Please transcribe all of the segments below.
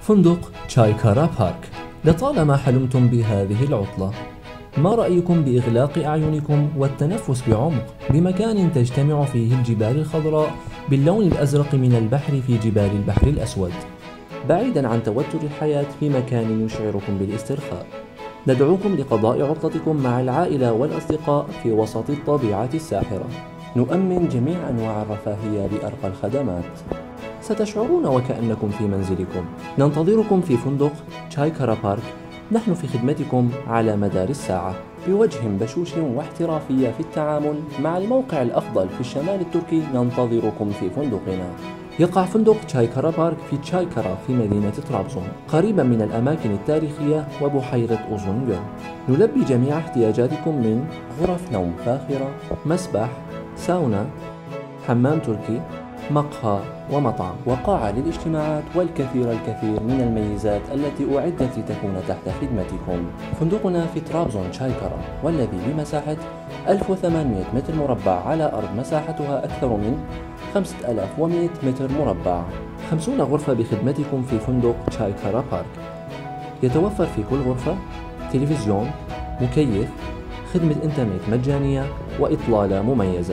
فندق تشايكارا بارك. لطالما حلمتم بهذه العطلة. ما رأيكم بإغلاق أعينكم والتنفس بعمق بمكان تجتمع فيه الجبال الخضراء باللون الأزرق من البحر في جبال البحر الأسود، بعيدا عن توتر الحياة، في مكان يشعركم بالاسترخاء. ندعوكم لقضاء عطلتكم مع العائلة والأصدقاء في وسط الطبيعة الساحرة. نؤمن جميع أنواع الرفاهية بأرقى الخدمات. ستشعرون وكأنكم في منزلكم. ننتظركم في فندق تشايكارا بارك. نحن في خدمتكم على مدار الساعة، بوجه بشوش واحترافية في التعامل مع الموقع الأفضل في الشمال التركي. ننتظركم في فندقنا. يقع فندق تشايكارا بارك في تشايكارا في مدينة طرابزون، قريبا من الأماكن التاريخية وبحيرة أوزونجول. نلبي جميع احتياجاتكم من غرف نوم فاخرة، مسبح، ساونا، حمام تركي، مقهى ومطعم، وقاعة للاجتماعات، والكثير من الميزات التي أعدت لتكون تحت خدمتكم. فندقنا في طرابزون تشايكارا، والذي بمساحة 1800 متر مربع على أرض مساحتها أكثر من 5100 متر مربع. 50 غرفة بخدمتكم في فندق تشايكارا بارك. يتوفر في كل غرفة تلفزيون، مكيف، خدمة إنترنت مجانية، وإطلالة مميزة.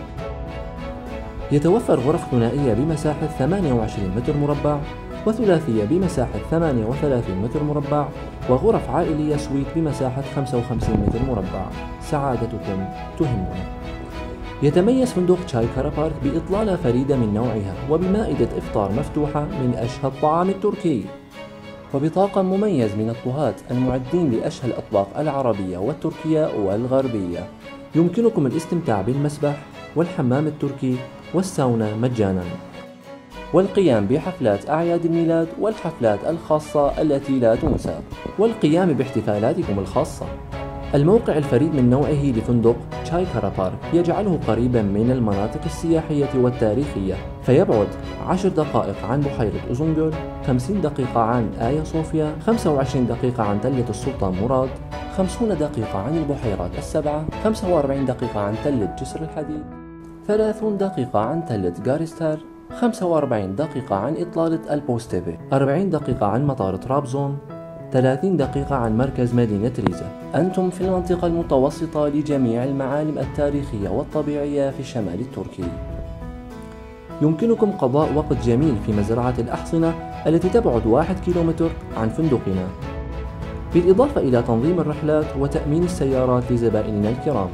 يتوفر غرف ثنائية بمساحة 28 متر مربع، وثلاثية بمساحة 38 متر مربع، وغرف عائلية سويت بمساحة 55 متر مربع. سعادتكم تهمنا. يتميز فندق تشايكارا بارك بإطلالة فريدة من نوعها، وبمائدة إفطار مفتوحة من أشهى الطعام التركي، وبطاقم مميز من الطهاة المعدين لأشهى الأطباق العربية والتركية والغربية. يمكنكم الاستمتاع بالمسبح والحمام التركي والساونا مجانا، والقيام بحفلات أعياد الميلاد والحفلات الخاصة التي لا تنسى، والقيام باحتفالاتكم الخاصة. الموقع الفريد من نوعه لفندق تشايكارا بارك يجعله قريبا من المناطق السياحية والتاريخية، فيبعد 10 دقائق عن بحيرة أوزونجول، 50 دقيقة عن آيا صوفيا، 25 دقيقة عن تلة السلطان مراد، 50 دقيقة عن البحيرات السبعة، 45 دقيقة عن تلة جسر الحديد، 30 دقيقة عن تلة غارستار، 45 دقيقة عن إطلالة البوستيبي، 40 دقيقة عن مطار طرابزون، 30 دقيقة عن مركز مدينة ريزا. أنتم في المنطقة المتوسطة لجميع المعالم التاريخية والطبيعية في الشمال التركي. يمكنكم قضاء وقت جميل في مزرعة الأحصنة التي تبعد 1 كيلومتر عن فندقنا، بالإضافة إلى تنظيم الرحلات وتأمين السيارات لزبائننا الكرام.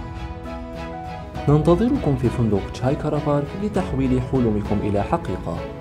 ننتظركم في فندق تشايكارا بارك لتحويل حلمكم إلى حقيقة.